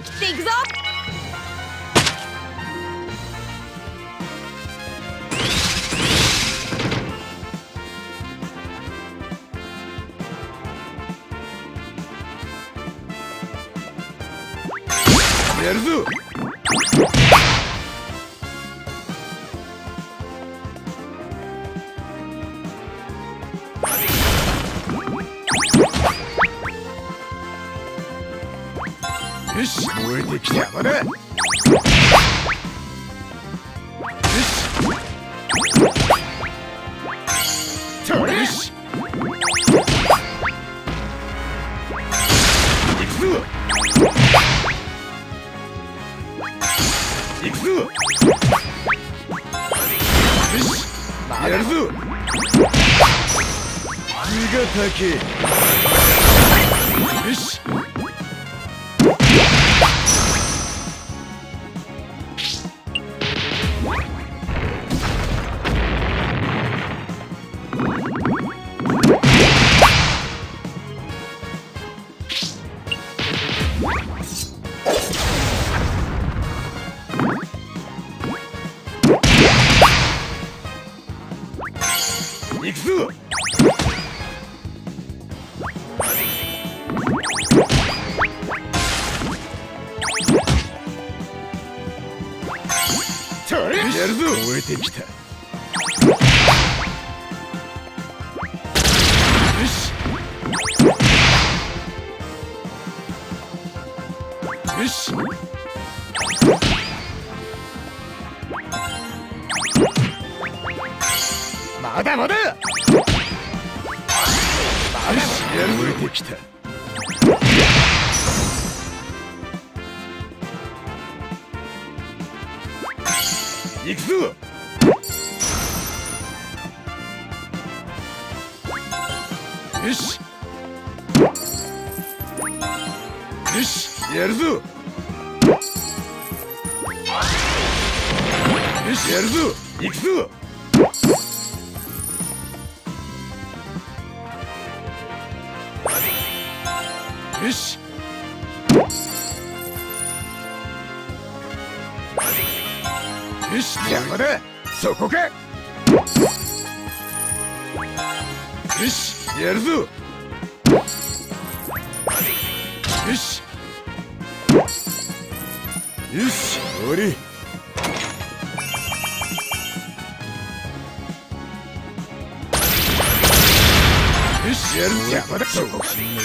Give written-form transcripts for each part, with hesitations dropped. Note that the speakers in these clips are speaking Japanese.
り切っていくぞ。 やるぞ。よし、燃えてきた。まだ。よし。とれ。よし。行くぞ。行くぞ。よし。やるぞ。字が高え。よし。行くぞ。とれ。やるぞ。燃えてきた。よし。よし。まだまだ。よし、燃えてきた。行くぞ。よし。よし、やるぞ。よし、やるぞ。行くぞ。よし。よし、邪魔だ。そこか。よし、やるぞ。よし。よし、終わり。よし、やるぞ。邪魔だ。そこか。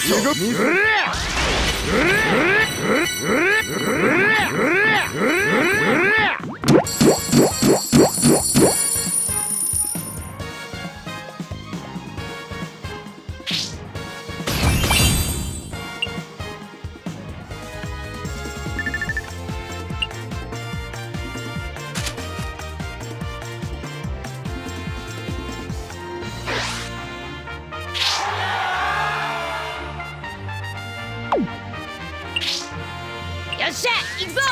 よっしゃ、行くぞ。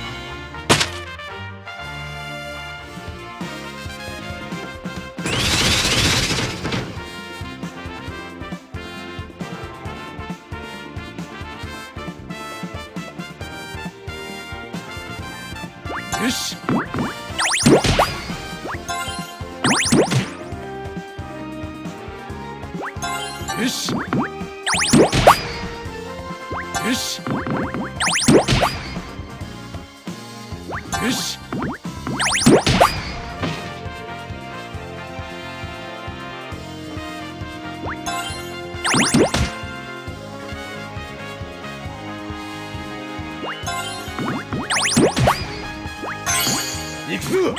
よし。よし。よし。よし。行くぞ。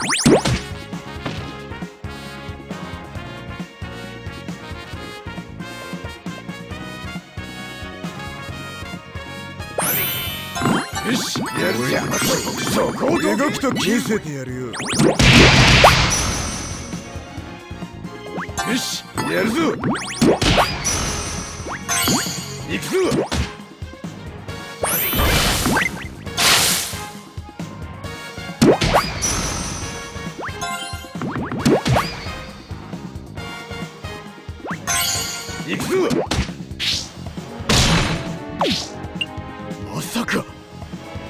よし、やるじゃん。そこを動くと見せてやるよ。よし、やるぞ。行くぞ。行くぞ。まさか。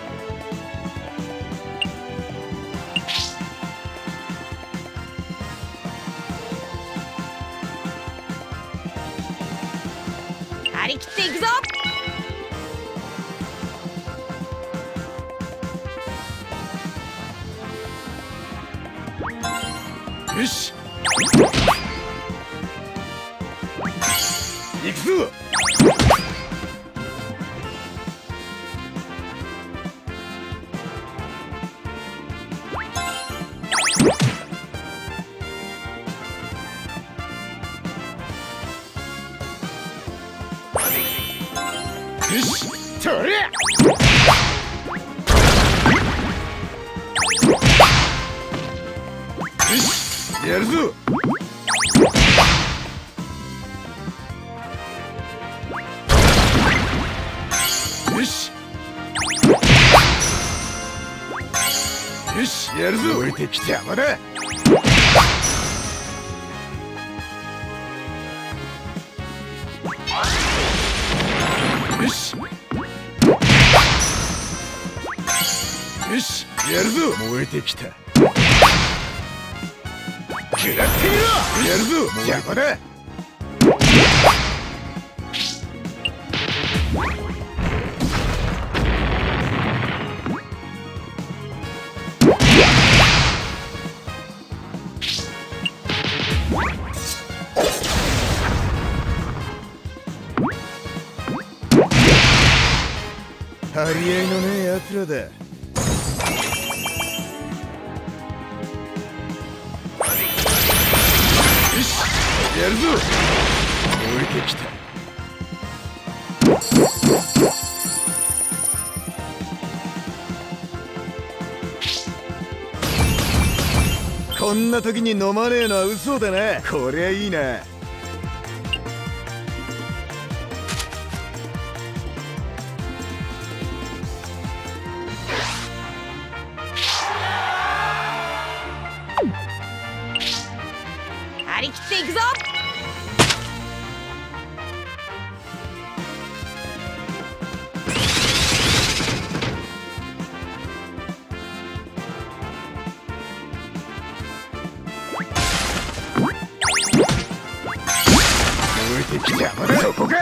張り切っていくぞ。 よし行くぞ。よしとりゃよしやるぞ。よしよしやるぞ。置いてきて邪魔だ。よしよしやるぞ。燃えてきた。食らってみろ。やるぞ。邪魔だ。張り合いのねえやつらだ。やるぞ。燃えてきた。こんな時に飲まねえのは嘘だな。こりゃいいな。 張り切っていくぞ。 燃えてきた。まだそこか。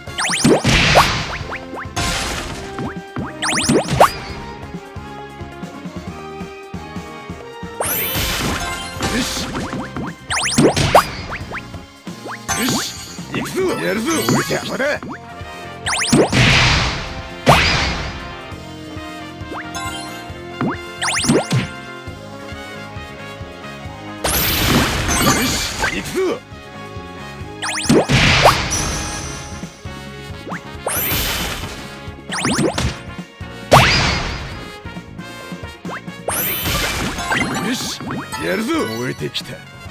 よしよし行くぞ。やるぞ。邪魔だ。よし行くぞ。よしやるぞ。燃えてきた。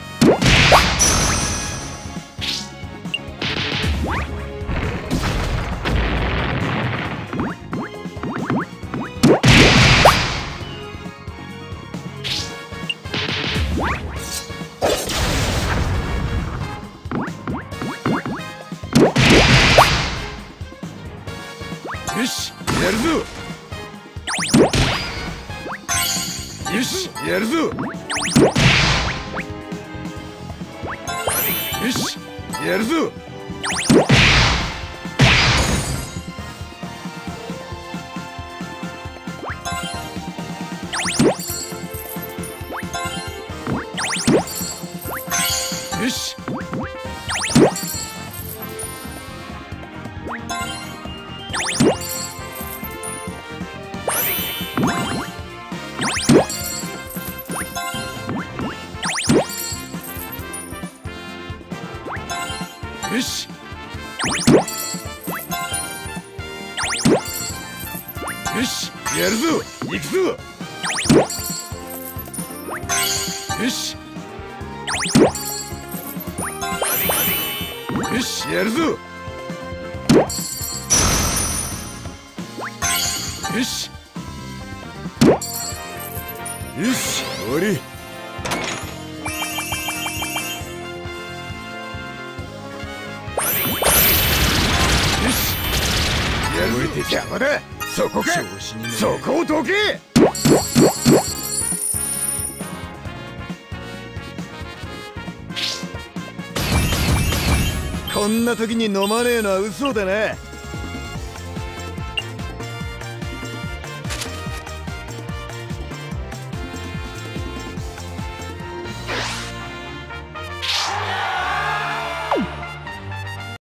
よしやるぞ。よしやるぞ。よしやるぞ。よしよしよしやるぞ。行くぞ。よしよしやるぞ。よしよし終わり。燃えて邪魔だ。そこか。そこをどけ。ここんな時に飲まねえのは嘘だな。